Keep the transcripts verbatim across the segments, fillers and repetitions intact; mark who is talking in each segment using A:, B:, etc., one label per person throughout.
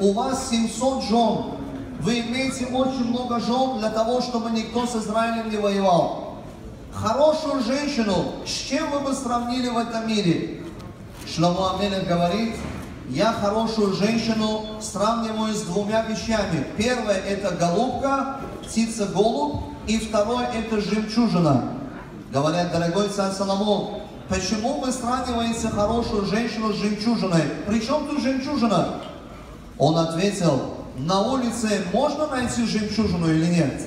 A: у вас семьсот жен. Вы имеете очень много жен для того, чтобы никто с Израилем не воевал. Хорошую женщину, с чем вы бы сравнили в этом мире? Шломо ха-Мелех говорит: я хорошую женщину сравниваю с двумя вещами. Первое – это голубка, птица-голубь, и второе – это жемчужина. Говорят, дорогой царь Соломон, почему вы сравниваете хорошую женщину с жемчужиной? При чем тут жемчужина? Он ответил: на улице можно найти жемчужину или нет?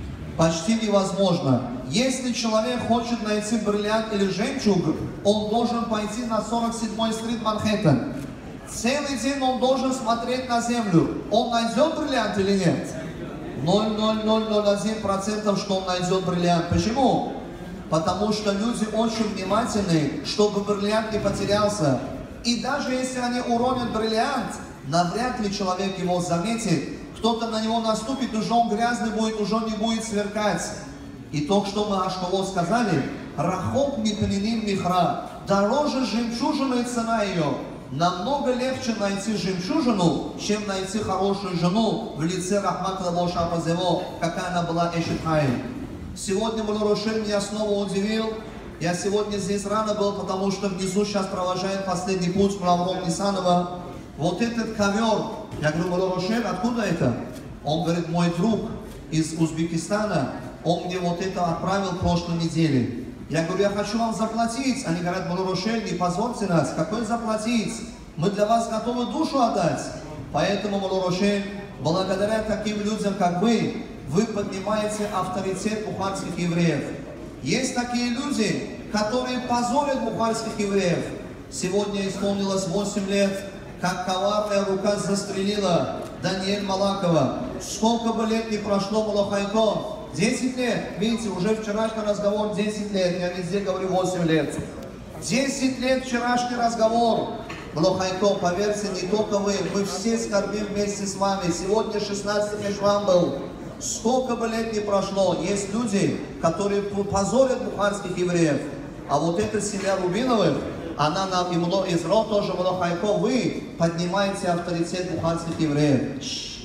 A: Почти невозможно. Если человек хочет найти бриллиант или жемчуг, он должен пойти на сорок седьмой стрит Манхэттен. Целый день он должен смотреть на землю. Он найдет бриллиант или нет? ноль целых ноль ноль один процента, что он найдет бриллиант. Почему? Потому что люди очень внимательны, чтобы бриллиант не потерялся. И даже если они уронят бриллиант, навряд ли человек его заметит. Кто-то на него наступит, уже он грязный будет, уже он не будет сверкать. И то, что мы Ашколот сказали, рахок мипниним михра, дороже жемчужины цена ее. Намного легче найти жемчужину, чем найти хорошую жену в лице Рахмат Лабоша Пазево, какая она была Эшет Хаим. Сегодня Молорошель меня снова удивил. Я сегодня здесь рано был, потому что внизу сейчас провожает последний путь Муравром Нисанова. Вот этот ковер, я говорю: Молорошель, откуда это? Он говорит: мой друг из Узбекистана, он мне вот это отправил в прошлой неделе. Я говорю: я хочу вам заплатить. Они говорят: Молорошель, не позорьте нас. Какой заплатить? Мы для вас готовы душу отдать. Поэтому, Молорошель, благодаря таким людям, как вы, вы поднимаете авторитет бухарских евреев. Есть такие люди, которые позорят бухарских евреев. Сегодня исполнилось восемь лет, как коварная рука застрелила Даниэль Малакова. Сколько бы лет не прошло, Малахайко? десять лет. Видите, уже вчерашний разговор десять лет. Я везде говорю восемь лет. десять лет вчерашний разговор. Малахайко, поверьте, не только вы, мы все скорбим вместе с вами. Сегодня шестнадцатый Хешван был. Сколько бы лет не прошло, есть люди, которые позорят бухарских евреев. А вот эта семья Рубиновых, она нам, и Изро тоже, Малахайко, вы поднимаете авторитет бухарских евреев.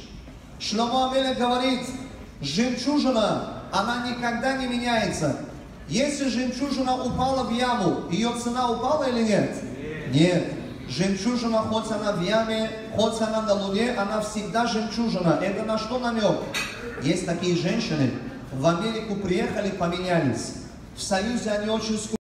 A: Шломо ха-Мелех говорит: жемчужина, она никогда не меняется. Если жемчужина упала в яму, ее цена упала или нет? Нет. Жемчужина, хоть она в яме, хоть она на луне, она всегда жемчужина. Это на что намек? Есть такие женщины, в Америку приехали, поменялись. В Союзе они очень скучно.